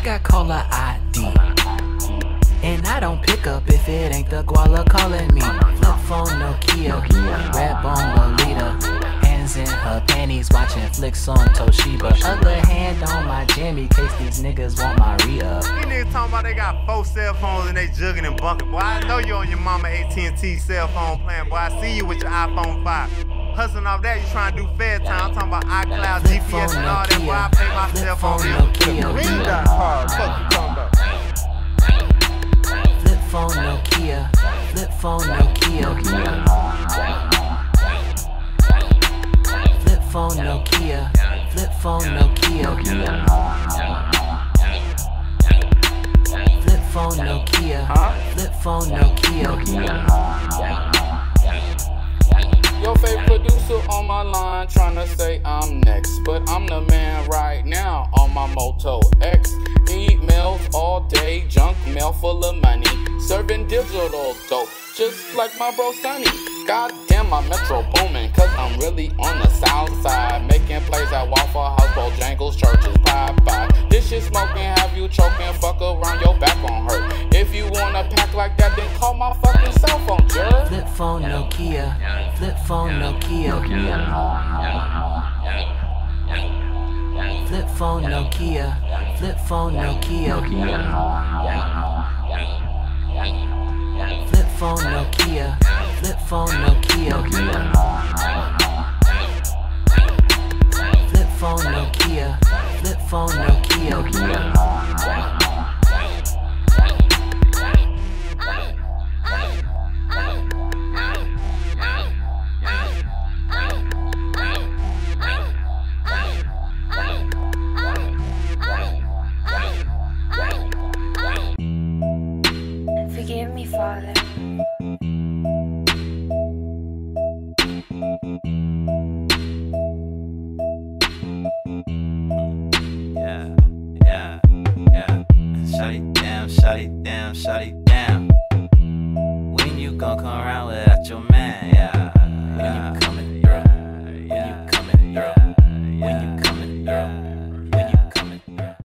got caller ID, and I don't pick up if it ain't the guala calling me. Flip phone Nokia, red bone Lolita, hands in her panties watching flicks on Toshiba. Other hand on my jam in case these niggas want my re-up. These niggas talking about they got 4 cell phones and they jugging and bunking. Boy, I know you on your mama AT&T cell phone plan. Boy, I see you with your iPhone 5. Hustling off that, you trying to do fair time. I'm talking about iCloud, GPS and all that. Boy, I pay my cell phone bill. Read that hard. Fuck you talking about? Flip phone Nokia, flip phone Nokia, flip phone Nokia, flip phone Nokia, flip phone Nokia, flip phone Nokia. Your favorite producer on my line tryna say I'm next, but I'm the man right now on my Moto X. Emails all day, junk mail full of money, serving digital dope, just like my bro Sonny. Goddamn, my metro booming, cause I'm really on the south side, making plays at Waffle House, Bojangles, churches, Popeye. This shit smoking, have you choking, fuck around, your back gon' hurt. If you wanna pack like that, then call my fucking cell phone, jerk. Flip phone Nokia, flip phone Nokia, flip phone Nokia, flip phone Nokia, flip phone Nokia, flip phone Nokia, flip phone Nokia, flip phone Nokia.